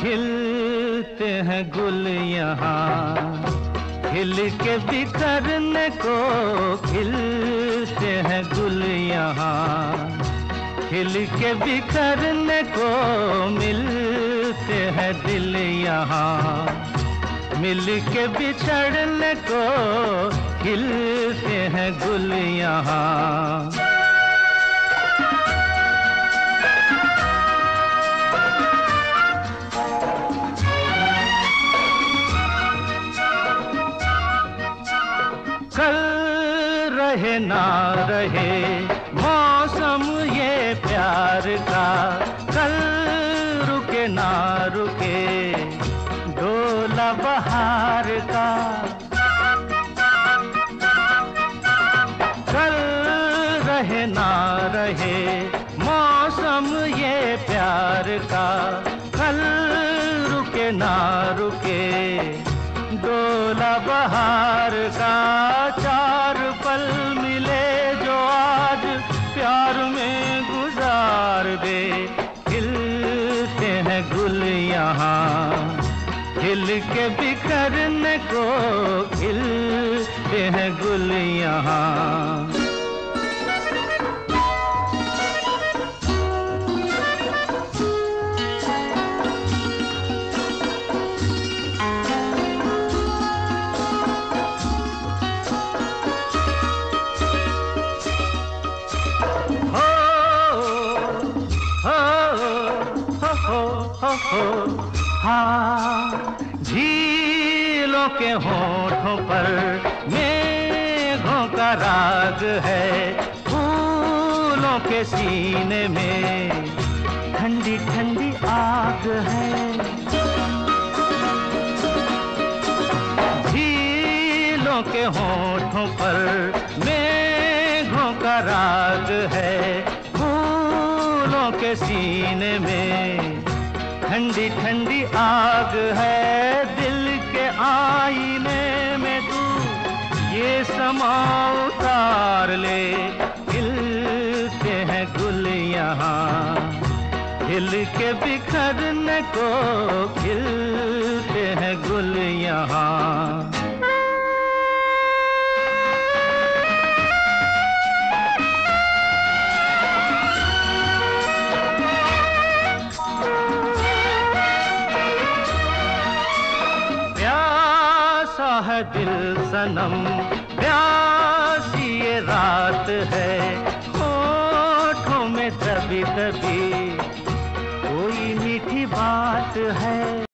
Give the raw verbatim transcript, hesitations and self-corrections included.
खिलते हैं गुल यहाँ, खिल के बिखरने को खिलते हैं गुल यहाँ, खिल के बिखरने को मिलते हैं दिल यहाँ, मिल के बिछड़ने को खिलते हैं गुल यहाँ। कल रहे ना रहे मौसम ये प्यार का, कल रुके ना रुके डोला बहार का, कल रहे ना रहे मौसम ये प्यार का, कल रुके ना रुके डोला बहार का। चार पल मिले जो आज प्यार में गुजार दे, खिलते हैं गुल यहाँ, खिल के बिखरने को खिलते हैं गुल यहाँ। हो हो हाँ, झीलों के होठों पर मेघों का राग है, फूलों के सीने में ठंडी ठंडी आग है, झीलों के होठों पर मेघों का राग है, फूलों के सीने में ठंडी ठंडी आग है। दिल के आईने में तू ये समा उतार ले, खिलते हैं गुल यहाँ, खिल के बिखरने को खिलते हैं गुल यहाँ। है दिल सनम प्यासी ये रात है, होठों में दबी दबी कोई मीठी बात है।